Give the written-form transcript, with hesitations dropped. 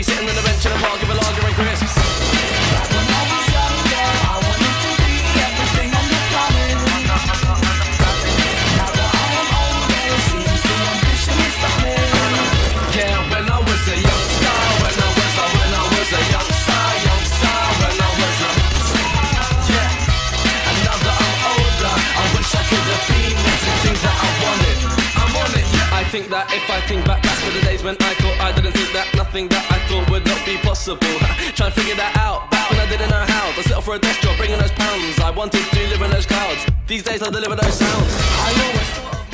sitting on the bench in a park with a lager and crisps. Back when I was younger, I wanted to be everything on the planet. Now that I am older, it seems the ambition is vanishing. Yeah, when I was a youngster, when I was a youngster, when I was a yeah. And now that I'm older, I wish I could have been everything that I wanted. I'm on it, yeah. I think that if I think back to the days when I thought I didn't think that nothing that I thought would not be possible. Try and figure that out. Back when I didn't know how to settle for a desk job, bringing those pounds. I wanted to live in those clouds. These days I deliver those sounds. I always thought